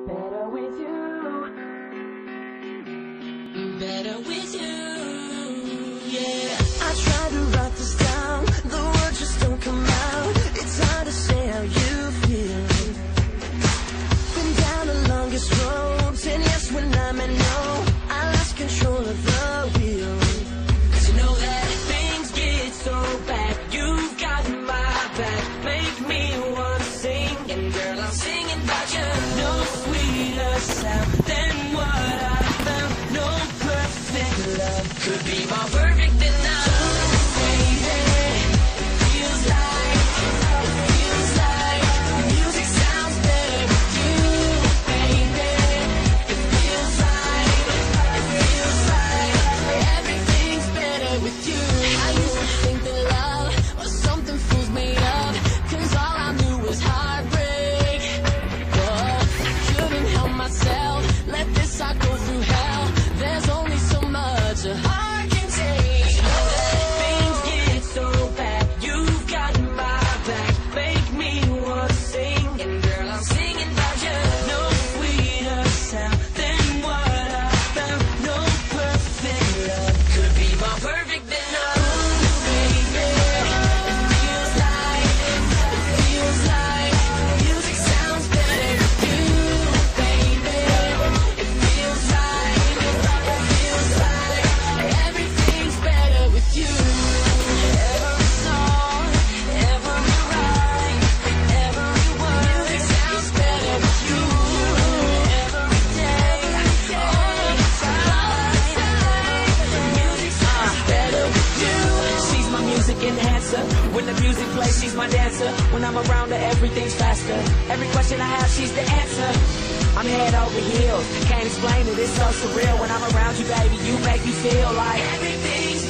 Better with you. Better with you. Yeah. I try to write this down, the words just don't come out. It's hard to say how you feel. Been down the longest road, 10 years when I meant no. I lost control of the wheel. 'Cause you know that things get so bad. You've got my back, make me wanna sing. And girl, I'm singing about you. No sweeter sound than what I found. No perfect love could be more perfect than now. Baby, it feels like music sounds better with you. Baby, it feels like everything's better with you. I used to think that love was something fools made up, 'cause all I knew was heartbreak. But I couldn't help myself, let this heart go through hell. There's only so much a heart can take. You know that things get so bad. You've got my back, make me wanna sing. And girl, I'm singing about you. No sweeter sound than what I found. No perfect love could be more perfect than us. Baby, it feels like music sounds better with you. Baby, it feels like everything's better with you. Every song, every rhyme, every word, music sounds better with you. Every day, all the time, music sounds better with you. She's my music enhancer. When the music plays, she's my dancer. When I'm around her, everything's faster. Every question I have, she's the answer. I'm head over heels, can't explain it, it's so surreal. When I'm around you, baby, you make me feel like everything's